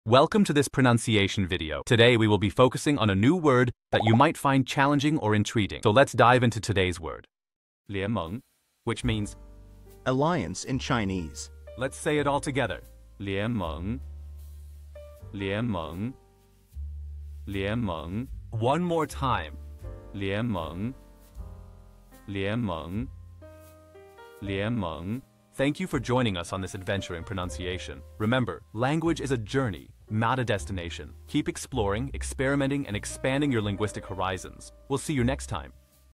Welcome to this pronunciation video. Today we will be focusing on a new word that you might find challenging or intriguing. So let's dive into today's word. 联盟, which means alliance in Chinese. Let's say it all together. 联盟, 联盟, 联盟. One more time. 联盟, 联盟, 联盟. Thank you for joining us on this adventure in pronunciation. Remember, language is a journey, not a destination. Keep exploring, experimenting, and expanding your linguistic horizons. We'll see you next time.